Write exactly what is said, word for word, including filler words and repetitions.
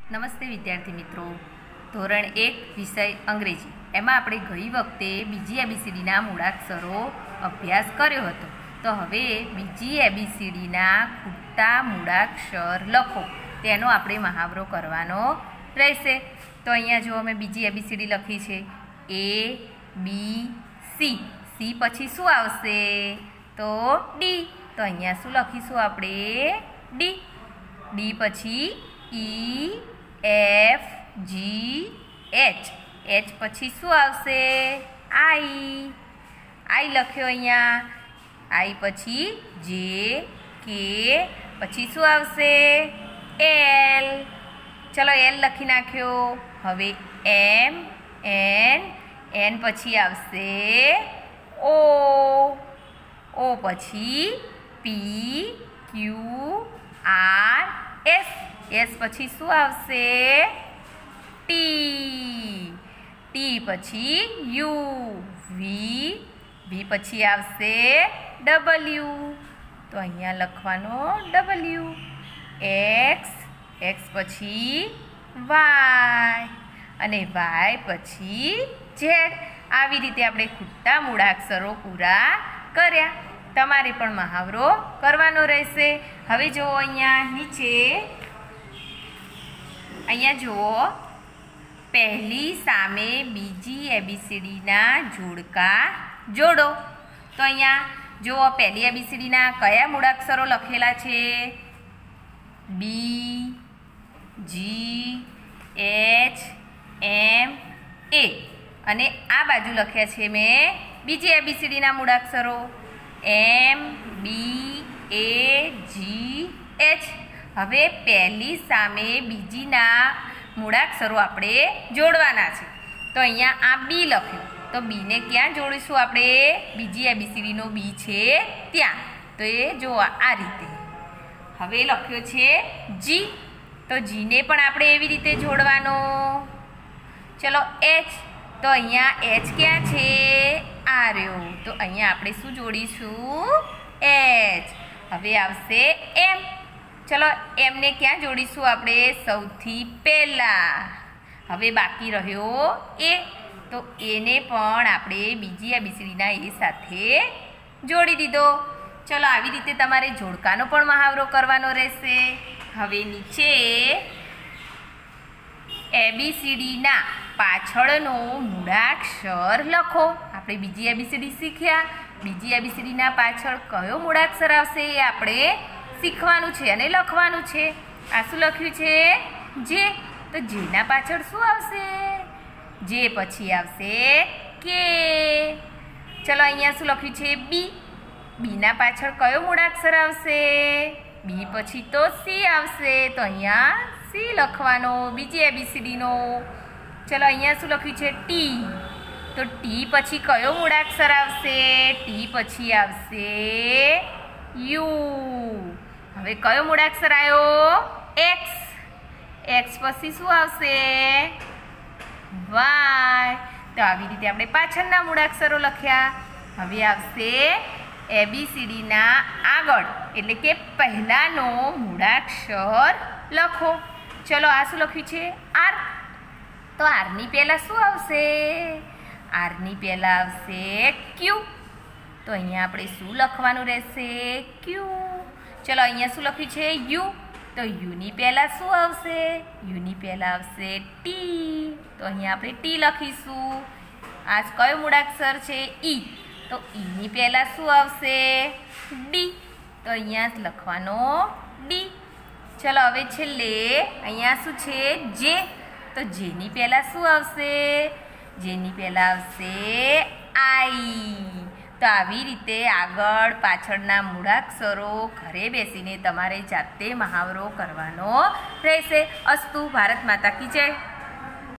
નમસ્તે વિદ્યાર્થી મિત્રો, ધોરણ એક વિષય અંગ્રેજી એમાં આપણે ગઈ વખતે બીજી એબીસીડીના મૂળાક્ષરો અભ્યાસ કર્યો હતો. તો હવે બીજી એબીસીડીના ખૂટતા મૂળાક્ષર લખો તેનો આપણે મહાવરો કરવાનો રહેશે. તો અહીંયા જો અમે બીજી એબીસીડી લખી છે એ બી સી. સી પછી શું આવશે? તો ડી. તો અહીંયા શું લખીશું આપણે? ડી. ડી પછી E F G H. H પછી શું આવશે? આઈ. આઈ લખ્યો અહીંયા. આઈ પછી જે કે પછી શું આવશે? એલ. ચલો એલ લખી નાખ્યો. હવે એમ એન. એન પછી આવશે ઓ. ઓ પછી P Q R S. S પછી શું આવશે? ટી. ટી પછી યુ. વી. વી પછી આવશે ડબલ્યુ. તો અહીંયા લખવાનો ડબલ્યુ. એક્સ. એક્સ પછી વાય. અને વાય પછી ઝેડ. આવી રીતે આપણે ખૂટતા મૂળાક્ષરો પૂરા કર્યા. તમારે પણ મહાવરો કરવાનો રહેશે. હવે જુઓ અહીંયા નીચે, અહીંયા જુઓ, પહેલી સામે બીજી એબીસીડીના જોડકા જોડો. તો અહીંયા જુઓ, પહેલી એબીસીડીના કયા મૂળાક્ષરો લખેલા છે? B, G, H, M, A. અને આ બાજુ લખ્યા છે મેં બીજી એબીસીડીના મૂળાક્ષરો એમ, બી, એ, જી, એચ. હવે પહેલી સામે બીજીના મૂળાક્ષરો આપણે જોડવાના છે. તો અહીંયા આ બી લખ્યું. તો બીને ક્યાં જોડીશું આપણે? બીજી એબીસીડીનો બી છે ત્યાં. તો એ જો આ રીતે. હવે લખ્યો છે જી. તો જીને પણ આપણે એવી રીતે જોડવાનો. ચલો એચ. તો અહીંયા એચ ક્યાં છે? આ રહ્યો. તો અહીંયા આપણે શું જોડીશું? એચ. હવે આવશે એમ. ચલો એમને ક્યાં જોડીશું આપણે? સૌથી પહેલાં. હવે બાકી રહ્યો એ. તો એને પણ આપણે બીજી એબીસીડીના એ સાથે જોડી દીધો. ચલો આવી રીતે તમારે જોડકાનો પણ મહાવરો કરવાનો રહેશે. હવે નીચે એબીસીડીના પાછળનો મૂળાક્ષર લખો. આપણે બીજી એબીસીડી શીખ્યા. બીજી એબીસીડીના પાછળ કયો મૂળાક્ષર આવશે એ આપણે શીખવાનું છે અને લખવાનું છે. આ શું લખ્યું છે? જે. તો જેના પાછળ શું આવશે? જે પછી આવશે કે. ચલો અહીંયા શું લખ્યું છે? બી. બીના પાછળ કયો મૂળાક્ષર આવશે? બી પછી તો સી આવશે. તો અહીંયા સી લખવાનો બીજી એબીસીડીનો. ચલો અહીંયા શું લખ્યું છે? ટી. તો ટી પછી કયો મૂળાક્ષર આવશે? ટી પછી આવશે યુ. હવે કયો મૂળાક્ષર આવ્યો? એક્સ. એક્સ પછી શું આવશે? વાય. તો આવી રીતે આપણે પાછળના મૂળાક્ષરો લખ્યા. હવે આવશે એબીસીડીના આગળ એટલે કે પહેલાનો મૂળાક્ષર લખો. ચલો આ શું લખ્યું છે? આર. તો આરની પહેલાં શું આવશે? આરની પહેલાં આવશે ક્યુ. તો અહીંયા આપણે શું લખવાનું રહેશે? ક્યુ. ચલો અહીંયા શું લખ્યું છે? યુ. તો યુની પહેલાં શું આવશે? યુની પહેલાં આવશે ટી. તો અહીંયા આપણે ટી લખીશું. આ કયો મૂળાક્ષર છે? ઈ. તો ઈની પહેલાં શું આવશે? ડી. તો અહીંયા લખવાનો ડી. ચલો હવે છેલ્લે અહીંયા શું છે? જે. તો જેની પહેલાં શું આવશે? જેની પહેલાં આવશે આઈ. તો આવી રીતે આગળ પાછળના મૂળાક્ષરો ઘરે બેસીને તમારે જાતે મહાવરો કરવાનો રહેશે. અસ્તુ. ભારત માતા કી જય.